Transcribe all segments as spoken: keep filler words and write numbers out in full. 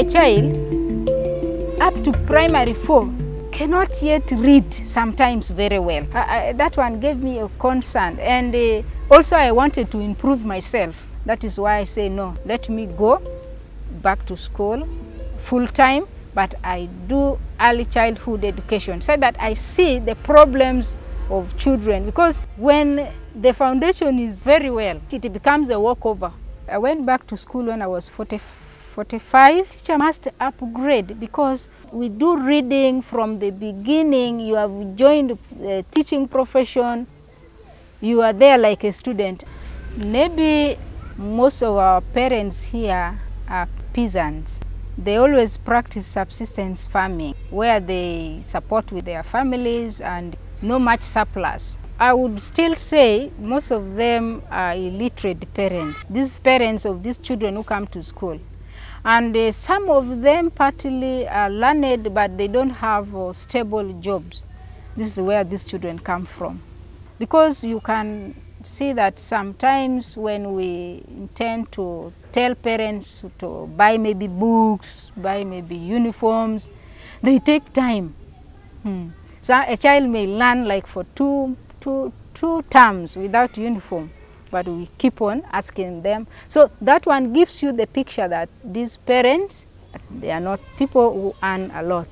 a child up to primary four cannot yet read sometimes very well. I, I, that one gave me a concern, and uh, also I wanted to improve myself. That is why I say no, let me go back to school full time, but I do early childhood education so that I see the problems of children, because when the foundation is very well, it becomes a walkover. I went back to school when I was forty, forty-five. Teacher must upgrade, because we do reading from the beginning. You have joined the teaching profession. You are there like a student. Maybe most of our parents here are peasants. They always practice subsistence farming, where they support with their families and no much surplus. I would still say most of them are illiterate parents. These parents of these children who come to school. And uh, some of them partly are learned, but they don't have uh, stable jobs. This is where these children come from. Because you can see that sometimes when we intend to tell parents to buy maybe books, buy maybe uniforms, they take time. Hmm. So a child may learn like for two, two, two terms without uniform, but we keep on asking them. So that one gives you the picture that these parents, they are not people who earn a lot.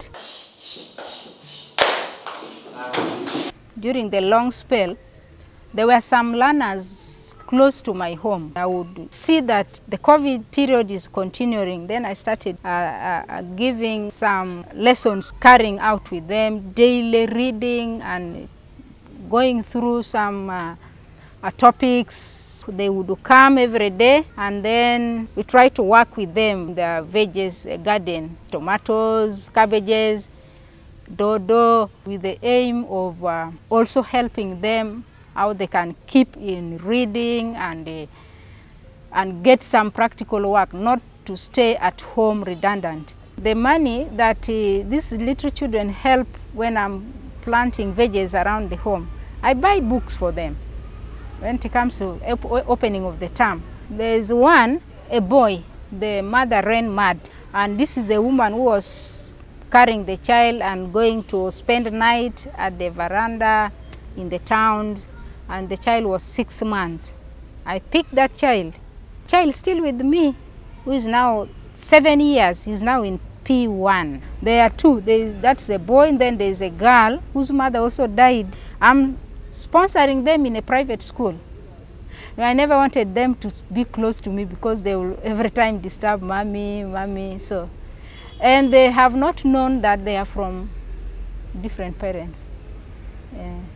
During the long spell, there were some learners close to my home. I would see that the COVID period is continuing. Then I started uh, uh, giving some lessons, carrying out with them, daily reading and going through some uh, uh, topics. They would come every day, and then we try to work with them, the veggies uh, garden, tomatoes, cabbages, dodo, with the aim of uh, also helping them how they can keep in reading and, uh, and get some practical work, not to stay at home redundant. The money that uh, these little children help when I'm planting veggies around the home, I buy books for them when it comes to op opening of the term. There's one, a boy, the mother ran mad, and this is a woman who was carrying the child and going to spend the night at the veranda in the towns. And the child was six months. I picked that child. Child still with me, who is now seven years. He's now in P one. There are two. There is, that's a boy, and then there's a girl whose mother also died. I'm sponsoring them in a private school. I never wanted them to be close to me, because they will every time disturb mommy, mommy. So, and they have not known that they are from different parents. Yeah.